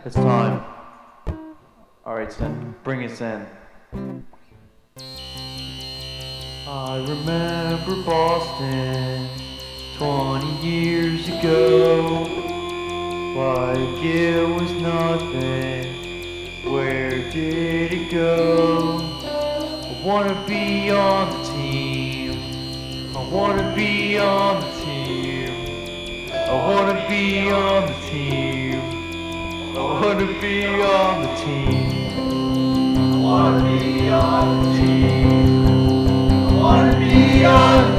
It's time. Alright, Sin, bring us in. I remember Boston 20 years ago, like it was nothing. Where did it go? I wanna be on the team. I wanna be on the team. I wanna be on the team. I wanna be on the team. I wanna be on the team. I wanna be on the team.